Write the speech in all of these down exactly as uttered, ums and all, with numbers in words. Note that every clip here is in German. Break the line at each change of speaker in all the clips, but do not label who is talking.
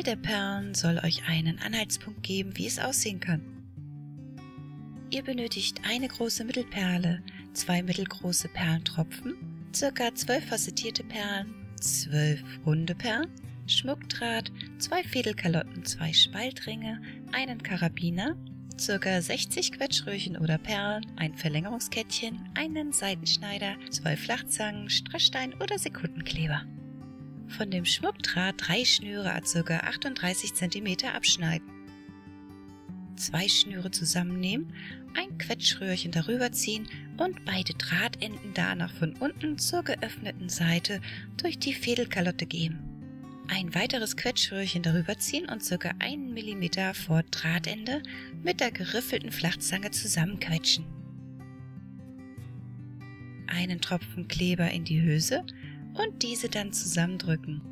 der Perlen soll euch einen Anhaltspunkt geben, wie es aussehen kann. Ihr benötigt eine große Mittelperle, zwei mittelgroße Perlentropfen, ca. zwölf facettierte Perlen, zwölf runde Perlen, Schmuckdraht, zwei Fädelkalotten, zwei Spaltringe, einen Karabiner, ca. sechzig Quetschröhrchen oder Perlen, ein Verlängerungskettchen, einen Seitenschneider, zwei Flachzangen, Strassstein oder Sekundenkleber. Von dem Schmuckdraht drei Schnüre a ca. achtunddreißig Zentimeter abschneiden. Zwei Schnüre zusammennehmen, ein Quetschröhrchen darüber ziehen und beide Drahtenden danach von unten zur geöffneten Seite durch die Fädelkalotte geben. Ein weiteres Quetschröhrchen darüber ziehen und ca. einen Millimeter vor Drahtende mit der geriffelten Flachzange zusammenquetschen. Einen Tropfen Kleber in die Hülse und diese dann zusammendrücken.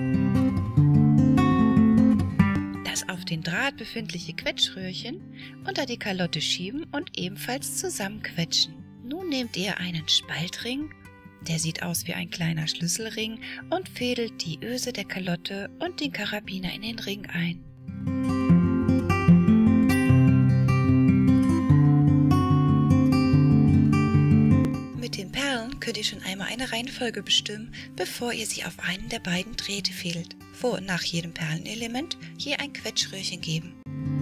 Das auf den Draht befindliche Quetschröhrchen unter die Kalotte schieben und ebenfalls zusammenquetschen. Nun nehmt ihr einen Spaltring, der sieht aus wie ein kleiner Schlüsselring, und fädelt die Öse der Kalotte und den Karabiner in den Ring ein. Mit den Perlen könnt ihr schon einmal eine Reihenfolge bestimmen, bevor ihr sie auf einen der beiden Drähte fädelt. Vor und nach jedem Perlenelement je ein Quetschröhrchen geben.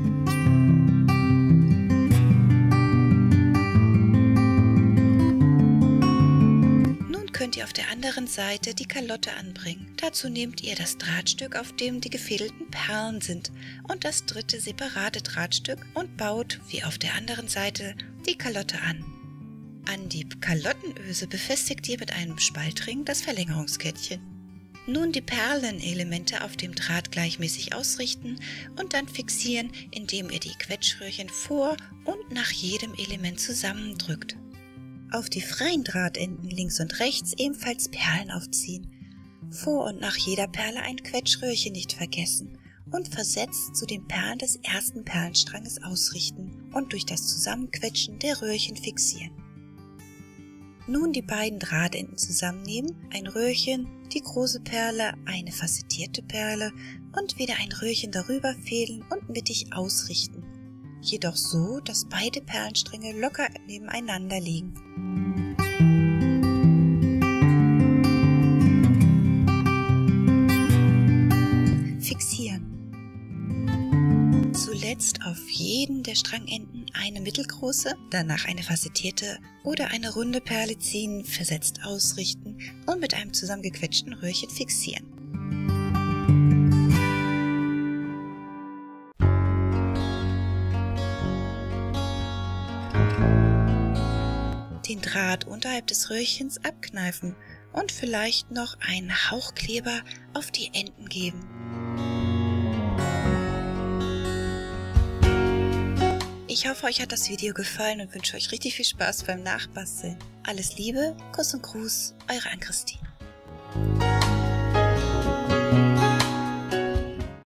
Könnt ihr auf der anderen Seite die Kalotte anbringen. Dazu nehmt ihr das Drahtstück, auf dem die gefädelten Perlen sind, und das dritte separate Drahtstück und baut, wie auf der anderen Seite, die Kalotte an. An die Kalottenöse befestigt ihr mit einem Spaltring das Verlängerungskettchen. Nun die Perlenelemente auf dem Draht gleichmäßig ausrichten und dann fixieren, indem ihr die Quetschröhrchen vor und nach jedem Element zusammendrückt. Auf die freien Drahtenden links und rechts ebenfalls Perlen aufziehen. Vor und nach jeder Perle ein Quetschröhrchen nicht vergessen und versetzt zu den Perlen des ersten Perlenstranges ausrichten und durch das Zusammenquetschen der Röhrchen fixieren. Nun die beiden Drahtenden zusammennehmen, ein Röhrchen, die große Perle, eine facettierte Perle und wieder ein Röhrchen darüber fädeln und mittig ausrichten. Jedoch so, dass beide Perlenstränge locker nebeneinander liegen. Fixieren. Zuletzt auf jeden der Strangenden eine mittelgroße, danach eine facettierte oder eine runde Perle ziehen, versetzt ausrichten und mit einem zusammengequetschten Röhrchen fixieren. Den Draht unterhalb des Röhrchens abkneifen und vielleicht noch einen Hauch Kleber auf die Enden geben. Ich hoffe, euch hat das Video gefallen und wünsche euch richtig viel Spaß beim Nachbasteln. Alles Liebe, Kuss und Gruß, eure Ann-Christine.